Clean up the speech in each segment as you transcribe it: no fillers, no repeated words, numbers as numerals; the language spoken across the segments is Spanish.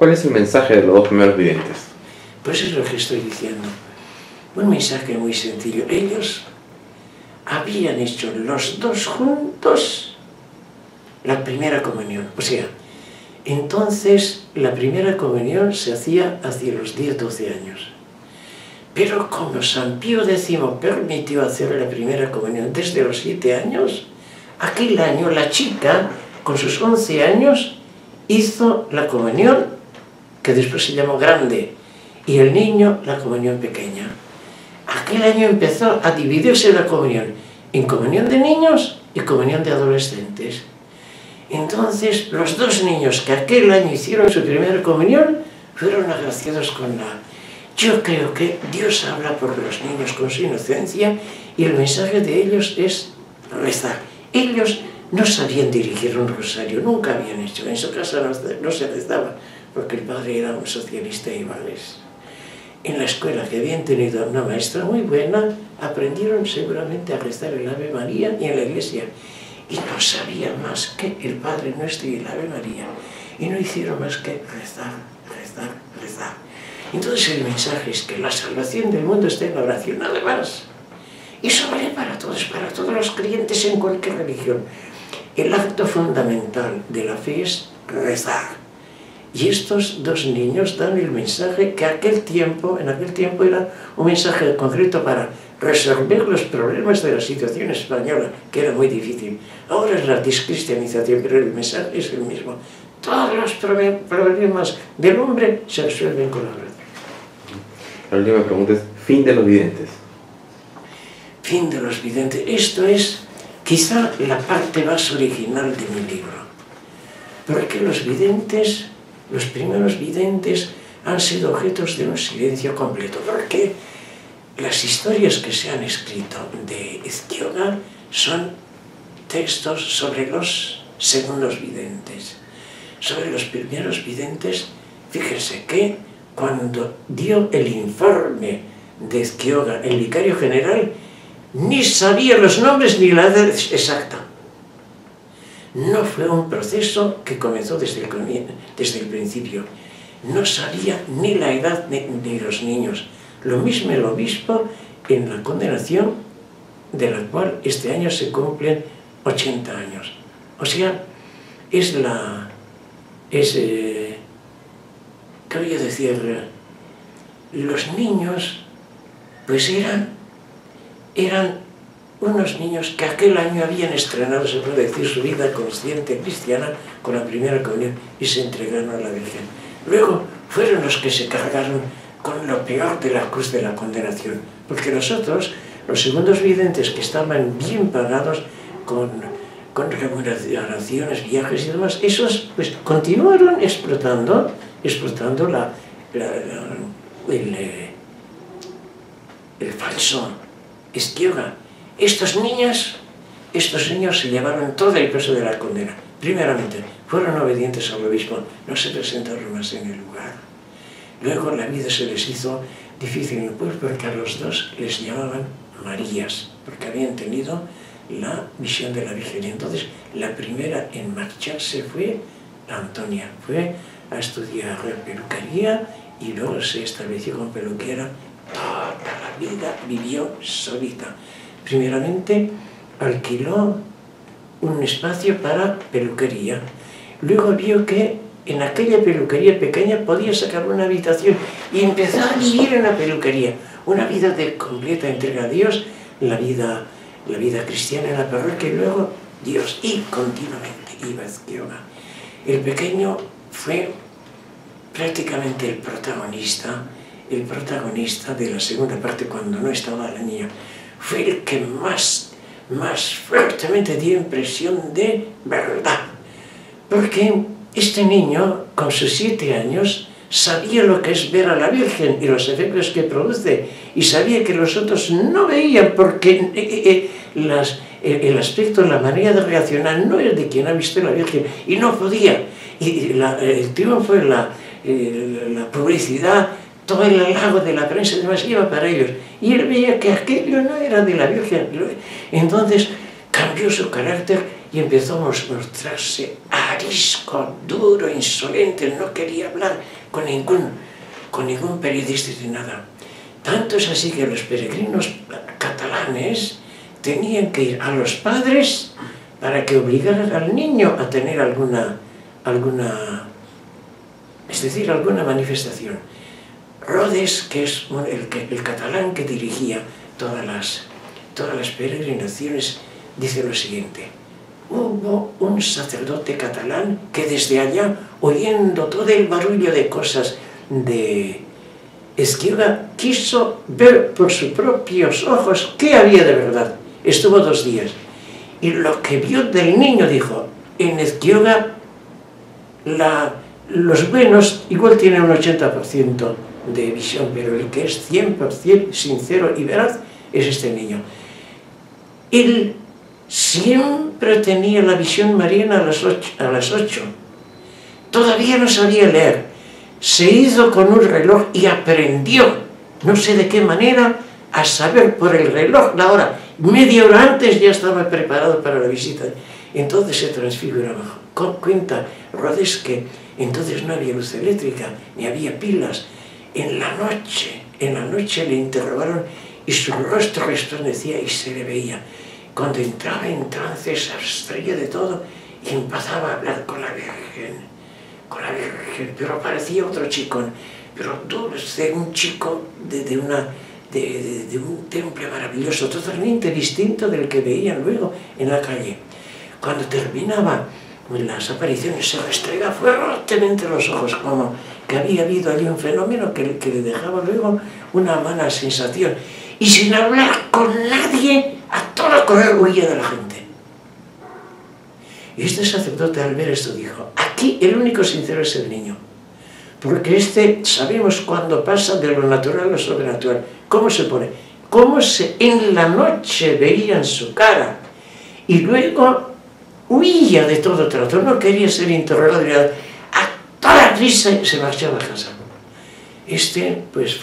¿Cuál es el mensaje de los dos primeros videntes? Pues es lo que estoy diciendo. Un mensaje muy sencillo. Ellos habían hecho los dos juntos la primera comunión. O sea, entonces la primera comunión se hacía hacia los 10-12 años. Pero como San Pío X permitió hacer la primera comunión desde los 7 años, aquel año la chica, con sus 11 años, hizo la comunión, que después se llamó grande, y el niño la comunión pequeña. Aquel año empezó a dividirse la comunión en comunión de niños y comunión de adolescentes. Entonces, los dos niños que aquel año hicieron su primera comunión fueron agraciados con la... Yo creo que Dios habla por los niños con su inocencia y el mensaje de ellos es rezar. Ellos no sabían dirigir un rosario, nunca habían hecho. En su casa no se rezaba, porque el padre era un socialista y valés. En la escuela, que habían tenido una maestra muy buena, aprendieron seguramente a rezar el Ave María y en la iglesia. Y no sabían más que el Padre Nuestro y el Ave María. Y no hicieron más que rezar, rezar, rezar. Entonces el mensaje es que la salvación del mundo está en la oración, nada más. Y eso vale para todos los creyentes en cualquier religión. El acto fundamental de la fe es rezar. Y estos dos niños dan el mensaje que en aquel tiempo era un mensaje concreto para resolver los problemas de la situación española, que era muy difícil. Ahora es la descristianización, pero el mensaje es el mismo. Todos los problemas del hombre se resuelven con la oración. La última pregunta es, fin de los videntes. Fin de los videntes. Esto es quizá la parte más original de mi libro. Porque los videntes, los primeros videntes, han sido objetos de un silencio completo. Porque las historias que se han escrito de Ezquioga son textos sobre los segundos videntes. Sobre los primeros videntes, fíjense que cuando dio el informe de Ezquioga, el vicario general, ni sabía los nombres ni la edad exacta. No fue un proceso que comenzó desde el principio. No sabía ni la edad de los niños. Lo mismo el obispo en la condenación, de la cual este año se cumplen 80 años. O sea, ¿qué voy a decir? Los niños, pues eran unos niños que aquel año habían estrenado, se puede decir, su vida consciente cristiana con la primera comunión y se entregaron a la Virgen. Luego fueron los que se cargaron con lo peor de la cruz de la condenación, porque nosotros, los segundos videntes que estaban bien pagados con remuneraciones, viajes y demás, esos pues continuaron explotando el falso Ezquioga. Estos niños se llevaron todo el peso de la condena. Primeramente, fueron obedientes al obispo, no se presentaron más en el lugar. Luego la vida se les hizo difícil, pues porque a los dos les llamaban Marías, porque habían tenido la visión de la Virgen. Y entonces la primera en marcharse fue Antonia, fue a estudiar peluquería y luego se estableció como peluquera. Toda la vida vivió solita. Primeramente alquiló un espacio para peluquería. Luego vio que en aquella peluquería pequeña podía sacar una habitación y empezó a vivir en la peluquería. Una vida de completa entrega a Dios, la vida cristiana en la parroquia y luego Dios. Y continuamente iba a Ezquioga. El pequeño fue prácticamente el protagonista de la segunda parte cuando no estaba la niña. Fue el que más fuertemente dio impresión de verdad. Porque este niño, con sus 7 años, sabía lo que es ver a la Virgen y los efectos que produce, y sabía que los otros no veían porque el aspecto, la manera de reaccionar no es de quien ha visto a la Virgen, y no podía. Y el triunfo, la publicidad, todo el halago de la prensa y demás iba para ellos. Y él veía que aquello no era de la Virgen. Entonces cambió su carácter y empezó a mostrarse arisco, duro, insolente, no quería hablar con ningún periodista ni nada. Tanto es así que los peregrinos catalanes tenían que ir a los padres para que obligaran al niño a tener alguna manifestación. Rodes, que es el catalán que dirigía todas las peregrinaciones, dice lo siguiente: hubo un sacerdote catalán que desde allá, oyendo todo el barullo de cosas de Ezquioga, quiso ver por sus propios ojos qué había de verdad. Estuvo 2 días y lo que vio del niño dijo: en Ezquioga los buenos igual tienen un 80% de visión, pero el que es 100% sincero y veraz es este niño. Él siempre tenía la visión mariana a las 8. Todavía no sabía leer. Se hizo con un reloj y aprendió, no sé de qué manera, a saber por el reloj la hora. Media hora antes ya estaba preparado para la visita. Entonces se transfiguraba. Cuenta Rodes que entonces no había luz eléctrica, ni había pilas. En la noche le interrogaron y su rostro resplandecía y se le veía. Cuando entraba en trance se abstraía de todo y empezaba a hablar con la Virgen, pero parecía otro chico, pero dulce, un chico de un temple maravilloso, totalmente distinto del que veían luego en la calle. Cuando terminaba las apariciones se restregaba fuertemente los ojos, como que había habido allí un fenómeno que le dejaba luego una mala sensación. Y sin hablar con nadie, a todo correr huía de la gente. Y este sacerdote, al ver esto, dijo: aquí el único sincero es el niño, porque sabemos cuándo pasa de lo natural a lo sobrenatural. ¿Cómo se pone? En la noche veía en su cara y luego huía de todo trato, no quería ser interrogado ni nada. A toda prisa se marchaba a casa. Pues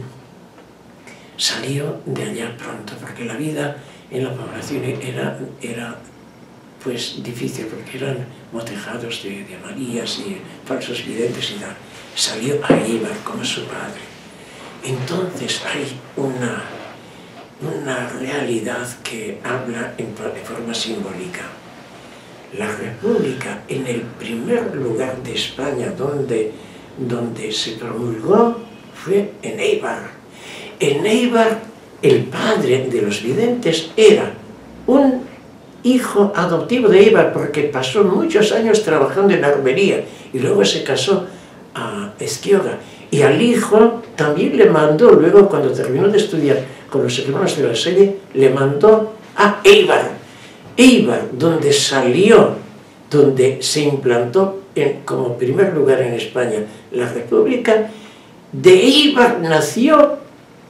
salió de allá pronto, porque la vida en la población era pues difícil, porque eran motejados de marías y falsos videntes y tal. Salió a Eibar como su padre. Entonces hay una realidad que habla en forma simbólica. La República, en el primer lugar de España donde se promulgó, fue en Eibar. En Eibar, el padre de los videntes era un hijo adoptivo de Eibar, porque pasó muchos años trabajando en armería y luego se casó a Ezquioga. Y al hijo también le mandó, luego cuando terminó de estudiar con los hermanos de la Salle, le mandó a Eibar. Eibar, donde se implantó como primer lugar en España la República. De Eibar nació,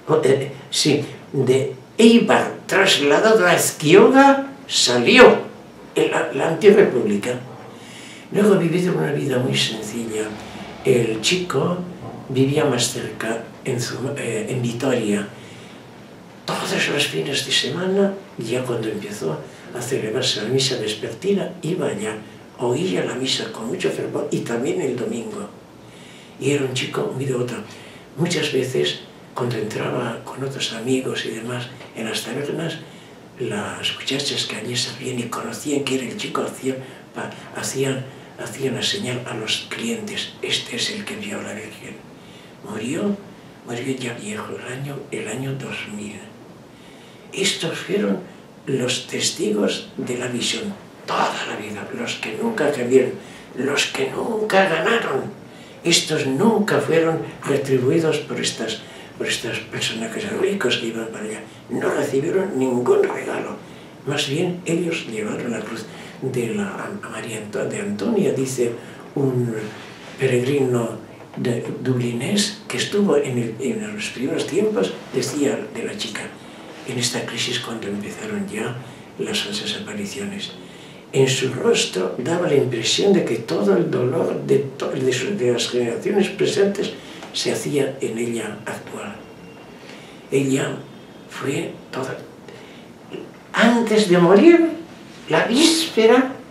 de Eibar trasladado a Ezquioga salió la antirrepública. Luego ha vivido una vida muy sencilla. El chico vivía más cerca, en Vitoria. Todos los fines de semana, ya cuando empezó a celebrarse la misa vespertina, iba allá, oía la misa con mucho fervor, y también el domingo. Y era un chico muy devoto. Muchas veces, cuando entraba con otros amigos y demás en las tabernas, las muchachas que allí sabían y conocían que era el chico, hacían la señal a los clientes: este es el que vio a la Virgen. Murió ya viejo, el año 2000. Estos fueron los testigos de la visión toda la vida, los que nunca cambiaron, los que nunca ganaron. Estos nunca fueron retribuidos por estas personajes ricos que iban para allá. No recibieron ningún regalo. Más bien, ellos llevaron la cruz de María de Antonia, dice un peregrino dublinés que estuvo en los primeros tiempos, decía de la chica, en esta crisis cuando empezaron ya las falsas apariciones. En su rostro daba la impresión de que todo el dolor de las generaciones presentes se hacía en ella actual. Ella fue toda... Antes de morir, la víspera,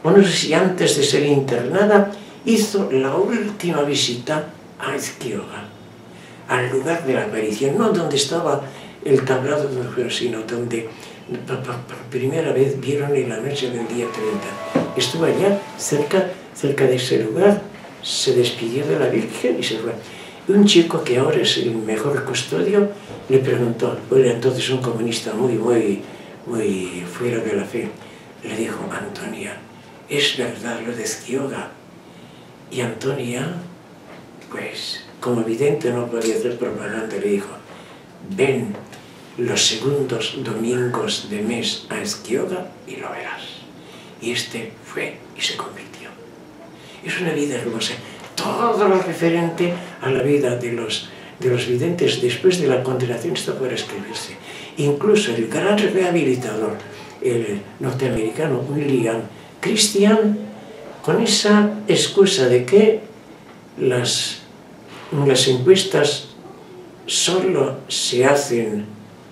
o no sé si antes de ser internada, hizo la última visita a Ezquioga, al lugar de la aparición, no donde estaba el tablado de Orfeo, sino donde por primera vez vieron en la noche del día 30. Estuvo allá, cerca de ese lugar, se despidió de la Virgen y se fue. Un chico que ahora es el mejor custodio le preguntó, era entonces un comunista muy fuera de la fe, le dijo: Antonia, ¿es verdad lo de Ezquioga? Y Antonia, pues, como evidente no podía hacer propaganda, le dijo: ven los segundos domingos de mes a Ezquioga y lo verás. Y este fue y se convirtió. Es una vida hermosa. Todo lo referente a la vida de los videntes después de la condenación está por escribirse. Incluso el gran rehabilitador, el norteamericano William Christian, con esa excusa de que las encuestas solo no se hacen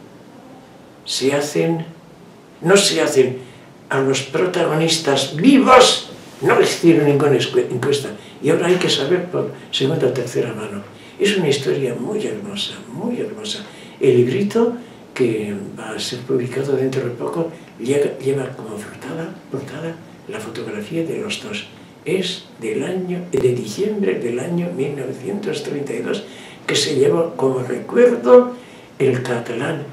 a los protagonistas vivos, no les hicieron ninguna encuesta. Y ahora hay que saber por segunda o tercera mano. Es una historia muy hermosa, muy hermosa. El librito, que va a ser publicado dentro de poco, lleva como portada la fotografía de los dos. Es de diciembre del año 1932, que se llevó como recuerdo el catalán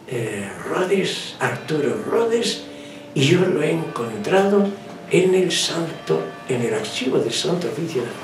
Arturo Rodes, y yo lo he encontrado en el archivo del Santo Oficio de